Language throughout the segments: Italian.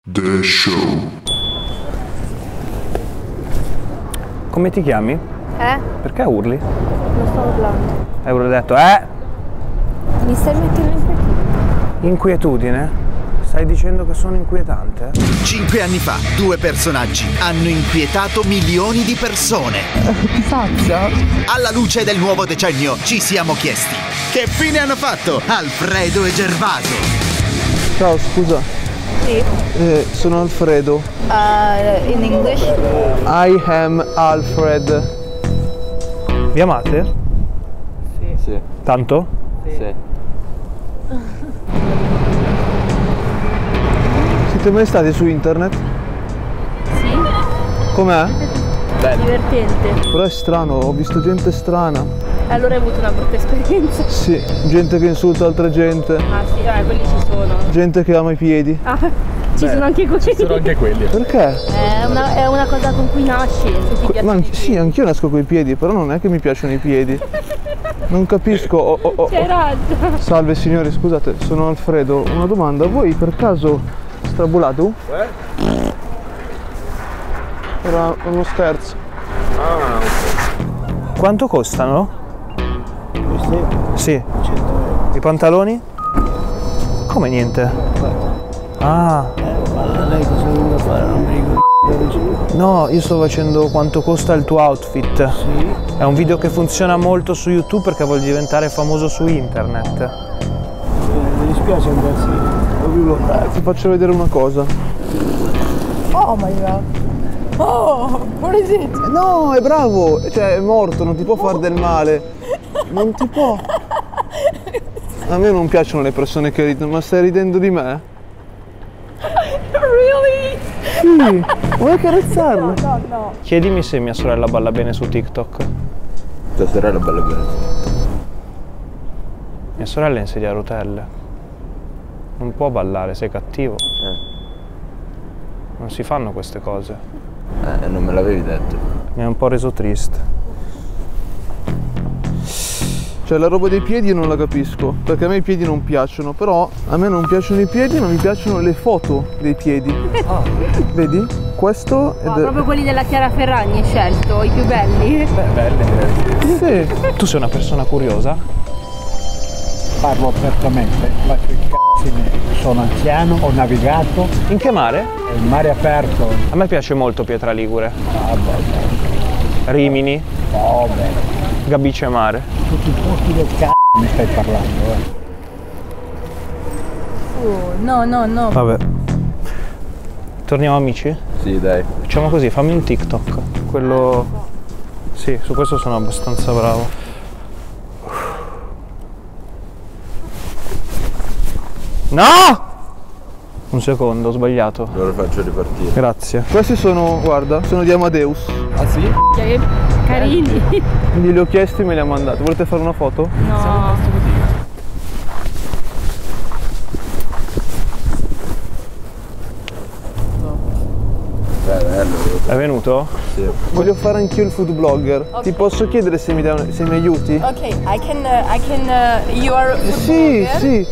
The Show. Come ti chiami? Perché urli? Non sto urlando. Hai detto Mi stai mettendo in inquietudine? Stai dicendo che sono inquietante? 5 anni fa, due personaggi hanno inquietato milioni di persone. Sazia? Alla luce del nuovo decennio ci siamo chiesti: che fine hanno fatto Alfredo e Gervaso? Ciao, scusa. Sì. Sono Alfredo. In English? I am Alfred. Vi amate? Sì. Tanto? Sì. Siete mai stati su internet? Sì. Com'è? Divertente. Però è strano, ho visto gente strana. Allora hai avuto una brutta esperienza? Sì, gente che insulta altra gente. Ah sì, quelli ci sono. Gente che ama i piedi. Ah, ci sono anche quelli. Ci sono anche quelli. Perché? È una cosa con cui nasci. Se ti piacciono i Sì, piedi. anch'io nasco coi piedi, però non è che mi piacciono i piedi. Non capisco. C'hai ragione. Salve signori, scusate, sono Alfredo. Una domanda, voi per caso strabulato? Era uno scherzo. Quanto costano? Sì. I pantaloni? Come niente? Ah. Ma lei cosa vuole fare? Non mi ricordo. No, io sto facendo quanto costa il tuo outfit. Sì. È un video che funziona molto su YouTube perché voglio diventare famoso su internet. Mi dispiace andarsi. Ti faccio vedere una cosa. Oh my god. Oh, what is it? No, è bravo! Cioè, è morto, non ti può fare del male. Non ti può. A me non piacciono le persone che ridono, ma stai ridendo di me? Really? Sì, vuoi carezzarla? No. Chiedimi se mia sorella balla bene su TikTok. Tua sorella bella bene. Mia sorella è in sedia a rotelle. Non può ballare, sei cattivo. Non si fanno queste cose. Non me l'avevi detto. Mi ha un po' reso triste. Cioè, la roba dei piedi io non la capisco, perché a me i piedi non piacciono, però a me non piacciono i piedi, ma mi piacciono le foto dei piedi. Vedi? Questo è Proprio quelli della Chiara Ferragni hai scelto, i più belli. Belle. Sì. Tu sei una persona curiosa? Parlo apertamente, faccio i cazzi miei. Sono anziano, ho navigato, In che mare? il mare aperto. A me piace molto Pietra Ligure. Rimini, Vabbè, Gabice Mare. tutti i posti del cazzo mi stai parlando, No. Vabbè. Torniamo amici? Sì, dai. Facciamo così, fammi un TikTok. Quello... Sì, su questo sono abbastanza bravo. No! Un secondo, ho sbagliato. Ora lo faccio ripartire. Grazie. Questi sono, guarda, sono di Amadeus. Ah sì? Che carini. Glieli ho chiesti e me li ha mandati. Volete fare una foto? No. Bello. È venuto? Sì. Voglio fare anch'io il food blogger. Ti posso chiedere se mi aiuti? Ok, I can, you are Sì.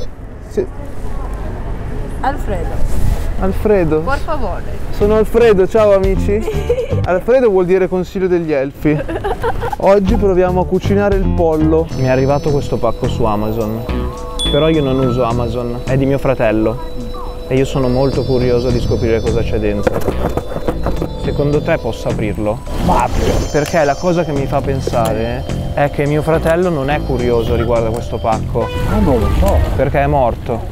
Alfredo, Alfredo. por favore. Sono Alfredo, ciao amici. Alfredo vuol dire consiglio degli elfi. Oggi proviamo a cucinare il pollo. Mi è arrivato questo pacco su Amazon. Però io non uso Amazon, è di mio fratello. E io sono molto curioso di scoprire cosa c'è dentro. Secondo te posso aprirlo? Ma Perché la cosa che mi fa pensare è che mio fratello non è curioso riguardo a questo pacco. non lo so. Perché è morto.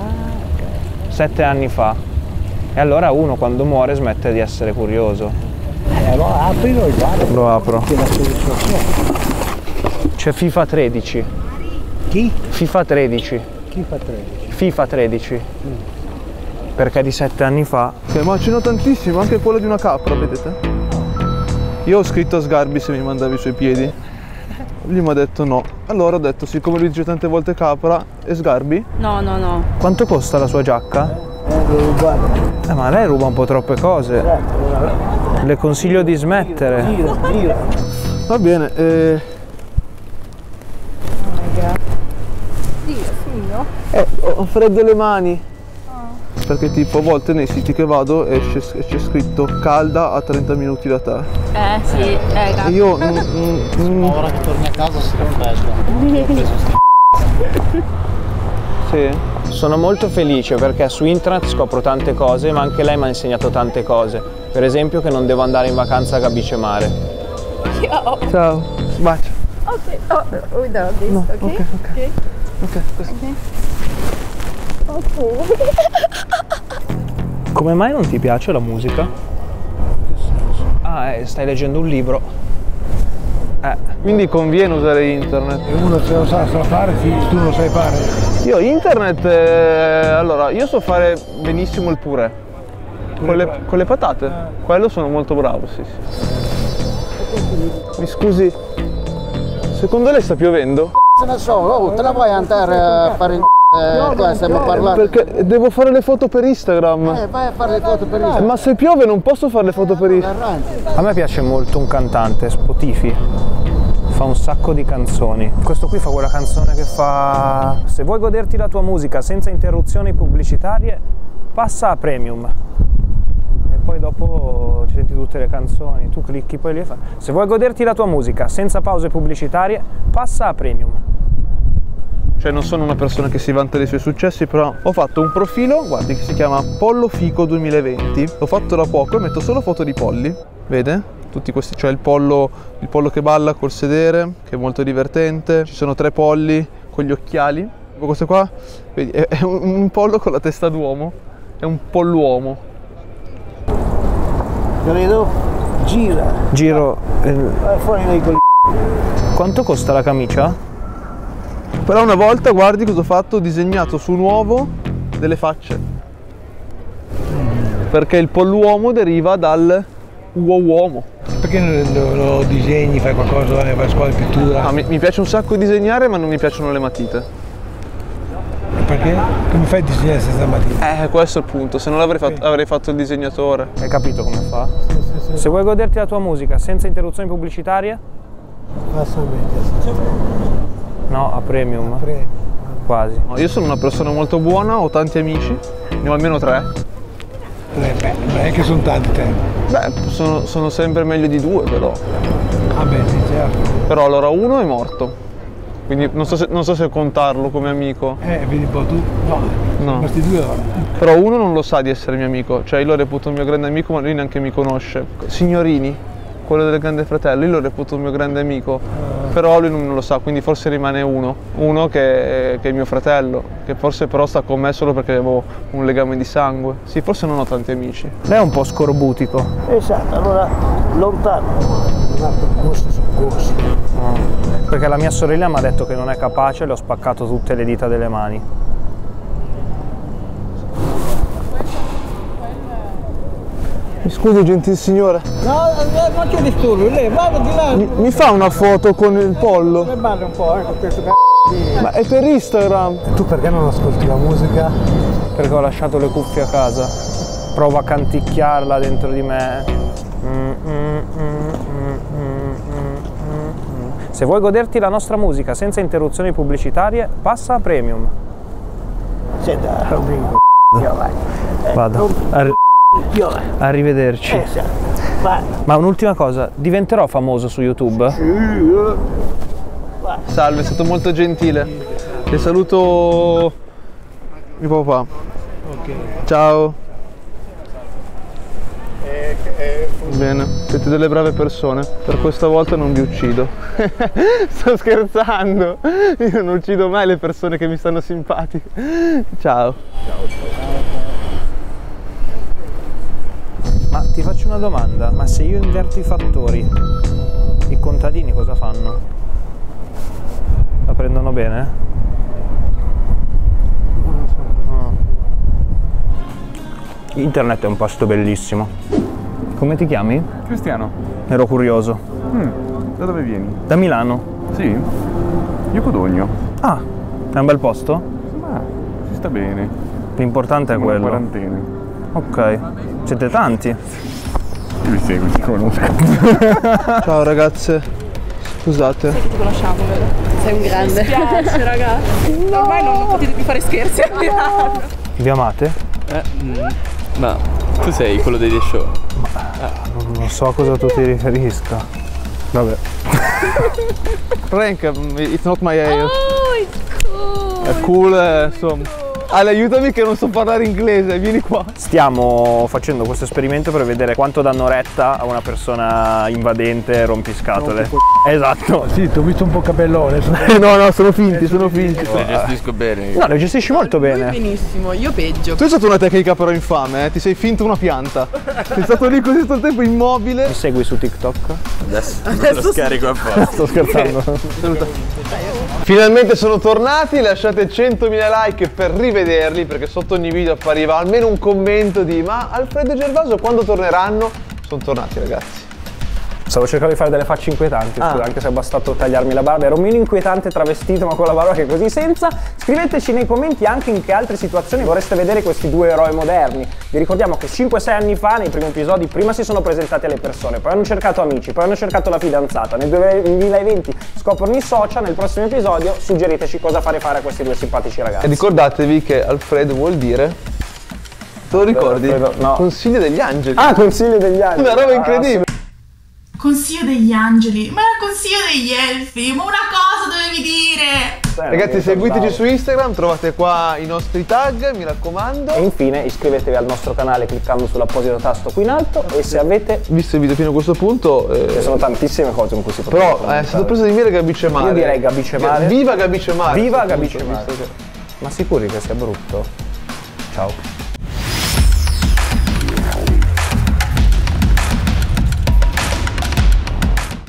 7 anni fa. E allora uno quando muore smette di essere curioso. Allora aprilo e guarda. Lo apro. Che la soddisfazione. C'è FIFA 13. Chi? FIFA 13. Chi fa 13? FIFA 13. Perché di 7 anni fa. Ma ce n'ho tantissimo, anche quello di una capra, vedete? Io ho scritto a Sgarbi se mi mandavi i suoi piedi. Lui mi ha detto no. Allora ho detto, siccome lui dice tante volte capra, e Sgarbi? No. Quanto costa la sua giacca? Ma lei ruba un po' troppe cose. Le consiglio di smettere. Gira. Va bene, Dio, figlio. ho freddo le mani. Perché tipo a volte nei siti che vado c'è scritto calda a 30 minuti da te. Sì, E io Ora che torni a casa si confessa. sì. Sono molto felice perché su internet scopro tante cose, ma anche lei mi ha insegnato tante cose. Per esempio che non devo andare in vacanza a Gabice Mare. Ciao. Bacio. Okay. Oh, without this, No, okay? ok. Ok, questo. Come mai non ti piace la musica? Ah, stai leggendo un libro. Quindi conviene usare internet. E uno se lo sa fare, tu lo sai fare. Io internet, allora, io so fare benissimo il purè. Con le patate. Quello sono molto bravo, sì. Mi scusi, secondo lei sta piovendo? Se ne so, te la vuoi andare a fare il qua stiamo parlando. Perché devo fare le foto per Instagram. Vai a fare le foto per Instagram. Ma se piove non posso fare le foto per Instagram. A me piace molto un cantante, Spotify. Fa un sacco di canzoni. Questo qui fa quella canzone che fa: se vuoi goderti la tua musica senza interruzioni pubblicitarie, passa a Premium. E poi dopo ci senti tutte le canzoni, tu clicchi poi lì e fa: se vuoi goderti la tua musica senza pause pubblicitarie, passa a Premium. Cioè non sono una persona che si vanta dei suoi successi, però ho fatto un profilo, guardi, che si chiama Pollo Fico 2020. L'ho fatto da poco e metto solo foto di polli, vede? Tutti questi, cioè il pollo che balla col sedere, che è molto divertente. Ci sono 3 polli con gli occhiali. Questo qua, vedi, è un pollo con la testa d'uomo, è un polluomo. Credo, gira. Giro. Vai fuori dai coglioni. Quanto costa la camicia? Però una volta, guardi cosa ho fatto, ho disegnato su un uovo delle facce. Perché il polluomo deriva dal uomo. Perché non lo disegni, fai qualcosa, vai a scuola di pittura? Ah, mi piace un sacco disegnare, ma non mi piacciono le matite. Perché? Come fai a disegnare senza matita? Questo è il punto, se non avrei fatto il disegnatore. Hai capito come fa? Se vuoi goderti la tua musica senza interruzioni pubblicitarie? No, a Premium. Quasi. No, io sono una persona molto buona, ho tanti amici, ne ho almeno 3. Non è che sono tanti te. Beh, sono sempre meglio di 2 però. Ah beh, sì, certo. Però allora uno è morto, quindi non so se contarlo come amico. Vedi un po' tu? No. Questi 2 ora. Però uno non lo sa di essere mio amico, cioè io lo reputo un mio grande amico, ma lui neanche mi conosce. Signorini, quello del Grande Fratello, io lo reputo un mio grande amico, però lui non lo sa, quindi forse rimane uno che è mio fratello, che forse però sta con me solo perché avevo un legame di sangue. Sì, forse non ho tanti amici. Lei è un po' scorbutico. Esatto, allora lontano. Un altro gusto su gusto. Perché la mia sorella mi ha detto che non è capace e le ho spaccato tutte le dita delle mani. Mi scusi, gentil signore. No, non c'è disturbo, lei vada di là. Mi fa una foto con il pollo? Le balli un po', con questo c***o. Ma è per Instagram. Tu perché non ascolti la musica? Perché ho lasciato le cuffie a casa. Provo a canticchiarla dentro di me. Se vuoi goderti la nostra musica senza interruzioni pubblicitarie, passa a Premium. Senta, Robingo. Io vai. Vado. Io vai. Arrivederci. Vai. Ma un'ultima cosa, diventerò famoso su YouTube? Salve, è stato molto gentile. Le saluto mio papà. Ok. Ciao. Bene, siete delle brave persone. Per questa volta non vi uccido. Sto scherzando. Io non uccido mai le persone che mi stanno simpatiche. Ciao. Ma ti faccio una domanda, ma se io inverto i fattori, i contadini cosa fanno? La prendono bene? No. Internet è un posto bellissimo. Come ti chiami? Cristiano, Ero curioso. da dove vieni? Da Milano. Sì, io Codogno. Ah, è un bel posto? Ma si sta bene. L'importante è Siamo in quello. quarantena. Ok. Siete tanti? Io mi segui, ti conosco. Ciao ragazze. Scusate. Ti conosciamo, vero? Sei un grande. Mi spiace, ragazzi. Ormai non potete più fare scherzi. Vi amate? Ma tu sei quello degli show. Non so a cosa tu ti riferisca. Vabbè. Frank, it's not my Oh, it's cool. È cool, insomma. Ale, aiutami che non so parlare inglese, vieni qua. Stiamo facendo questo esperimento per vedere quanto danno retta a una persona invadente e rompiscatole. Esatto. Sì, ti ho visto un po' capellone. No, sono finti, sono finti. Le gestisco bene. No, le gestisci molto bene. Benissimo, io peggio. Tu hai usato una tecnica però infame, ti sei finto una pianta. Sei stato lì così tutto il tempo immobile. Mi segui su TikTok? Adesso lo scarico apposta. Sto scherzando. Finalmente sono tornati, lasciate 100.000 like per rivederli perché sotto ogni video appariva almeno un commento di ma Alfredo e Gervaso quando torneranno? Sono tornati ragazzi. Stavo cercando di fare delle facce inquietanti, scusa, anche se è bastato tagliarmi la barba. Ero meno inquietante travestito ma con la barba che così senza. Scriveteci nei commenti anche in che altre situazioni vorreste vedere questi due eroi moderni. Vi ricordiamo che 5-6 anni fa, nei primi episodi, prima si sono presentati alle persone, poi hanno cercato amici, poi hanno cercato la fidanzata. Nel 2020 scoprono i social, nel prossimo episodio suggeriteci cosa fare a questi due simpatici ragazzi. E ricordatevi che Alfredo vuol dire... Te lo ricordi? Alfredo, no. Consiglio degli angeli. Ah, consiglio degli angeli. Una roba incredibile. Consiglio degli angeli, ma era consiglio degli elfi, ma una cosa dovevi dire! Ragazzi, seguiteci su Instagram, trovate qua i nostri tag, mi raccomando. E infine iscrivetevi al nostro canale cliccando sull'apposito tasto qui in alto e se avete... Visto il video fino a questo punto... Ci sono tantissime cose in cui si può Però è stato preso di mire Gabi Cemare. Io direi Gabi Cemare. Viva Gabi Cemare. Viva Gabi Cemare. Ma sicuri che sia brutto? Ciao.